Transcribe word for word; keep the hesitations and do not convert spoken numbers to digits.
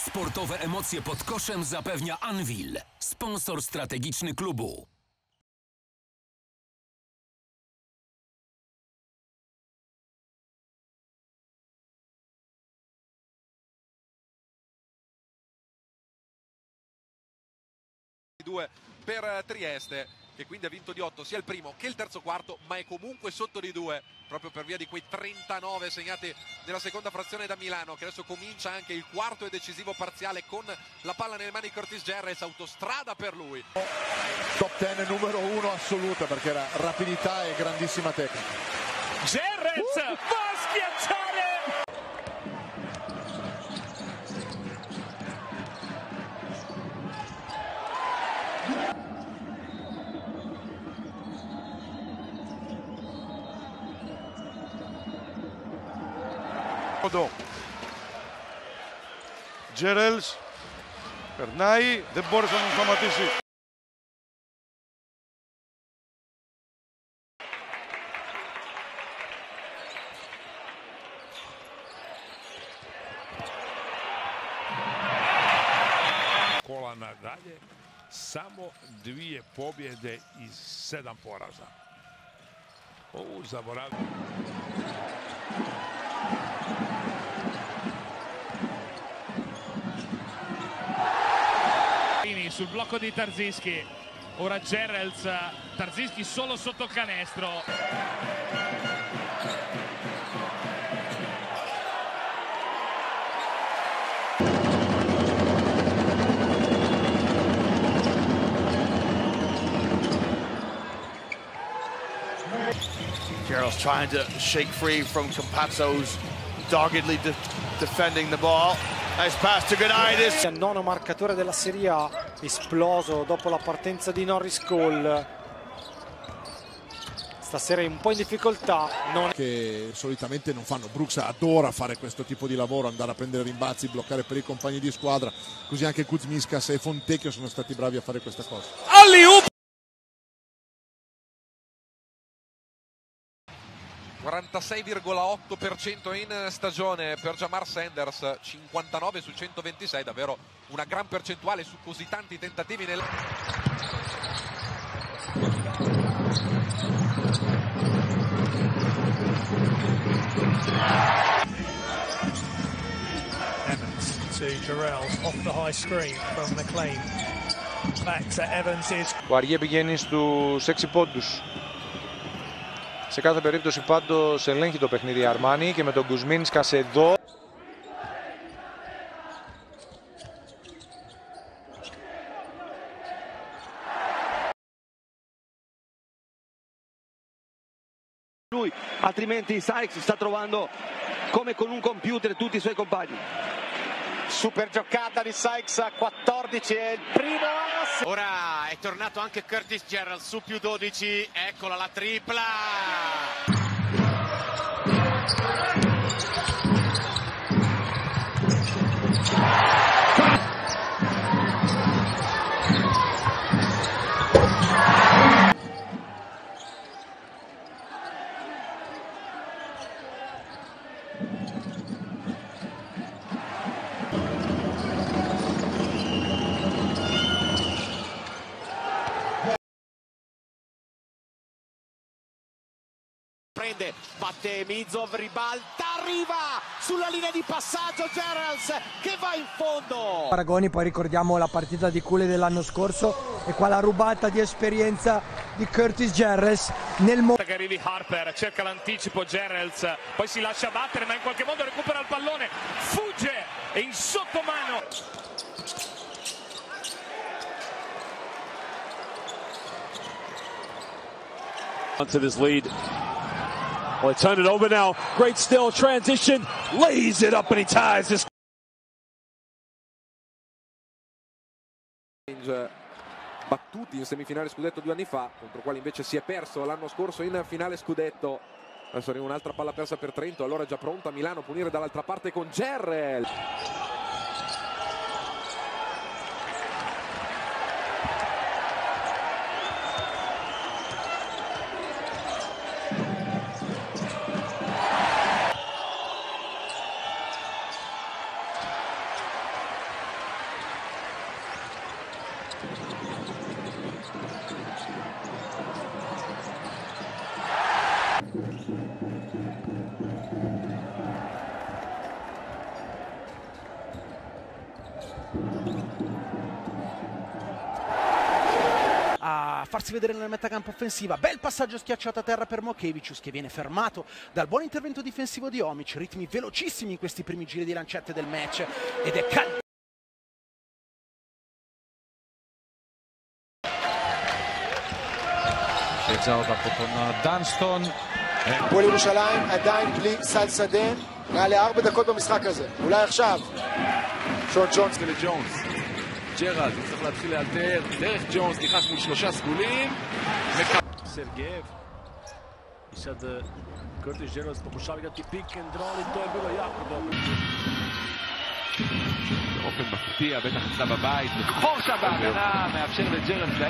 Sportowe emocje pod koszem zapewnia Anwil, sponsor strategiczny klubu. due per Trieste, che quindi ha vinto di otto sia il primo che il terzo quarto, ma è comunque sotto di due proprio per via di quei trentanove segnati nella seconda frazione da Milano, che adesso comincia anche il quarto e decisivo parziale con la palla nelle mani di Curtis Jerrels. Autostrada per lui. Top dieci numero uno assoluta, perché era rapidità e grandissima tecnica. Jerrels uh! va a schiacciare. Jerrels, περνάει, δεν μπόρεσε να τον σταματήσει. Kolana dalje, samo dvije pobjede iz sedam poraza. Ovu zaboravim. Sul blocco di Tarzinski, ora Jerrels, Tarzinski solo sotto canestro. Jerrels trying to shake free from Campazzo's doggedly de defending the ball. Nice pass to Gunaitis. Il nono marcatore della Serie A, esploso dopo la partenza di Norris Cole. Stasera è un po' in difficoltà. Non... Che solitamente non fanno. Brooks adora fare questo tipo di lavoro, andare a prendere rimbalzi, bloccare per i compagni di squadra. Così anche Kuzmiskas e Fontecchio sono stati bravi a fare questa cosa. Alley-oop! quarantasei virgola otto per cento in stagione per Jamar Sanders, cinquantanove su centoventisei, davvero una gran percentuale su così tanti tentativi nel... Evans to Jerrels off the high screen from McLean. Back to Evans. Ο Αργέ πηγαίνει στους έξι πόντους. Σε κάθε περίπτωση πάντως ελέγχει το παιχνίδι Αρμάνι και με τον Κουσμίνσκας εδώ. Lui, altrimenti Sykes sta trovando come con un computer tutti i suoi compagni. Super giocata di Sykes a quattordici e il primo. Ora è tornato anche Curtis Jerrels su più dodici, eccola la tripla. Prende, batte Mizov, ribalta, arriva sulla linea di passaggio Jerrels che va in fondo. Paragoni, poi ricordiamo la partita di Cule dell'anno scorso e qua la rubata di esperienza di Curtis Jerrels nel mondo. Che arrivi Harper, cerca l'anticipo Jerrels, poi si lascia battere ma in qualche modo recupera il pallone, fugge e in sottomano. To this lead. Well, they turn it over now. Great still transition. Lays it up and he ties this. Battuti in semifinale scudetto due anni fa, contro quali invece si è perso l'anno scorso in finale scudetto. Adesso arriva un'altra palla persa per Trento, allora è già pronta Milano a punire dall'altra parte con Jerrels. farsi vedere nella metacampo offensiva. Bel passaggio schiacciato a terra per Mokevicius, che viene fermato dal buon intervento difensivo di Omic. Ritmi velocissimi in questi primi giri di lancette del match ed è caldo. שיצא אותה פה דנסטון. הפועל ירושלים עדיין בלי סל שדה, מעל לארבע דקות במשחק הזה, אולי עכשיו. שון ג'ונס ולג'ונס. ג'רלד צריך להתחיל לאלתר, דרך ג'ונס נכנס מול שלושה סגולים. Sergeev. I sad Curtis Gerald pokušava igrati pick and roll i to je bilo jako dobro. באופן מפתיע, בטח אצלה בבית, לבחור שם בהגנה, מאפשר לג'רלד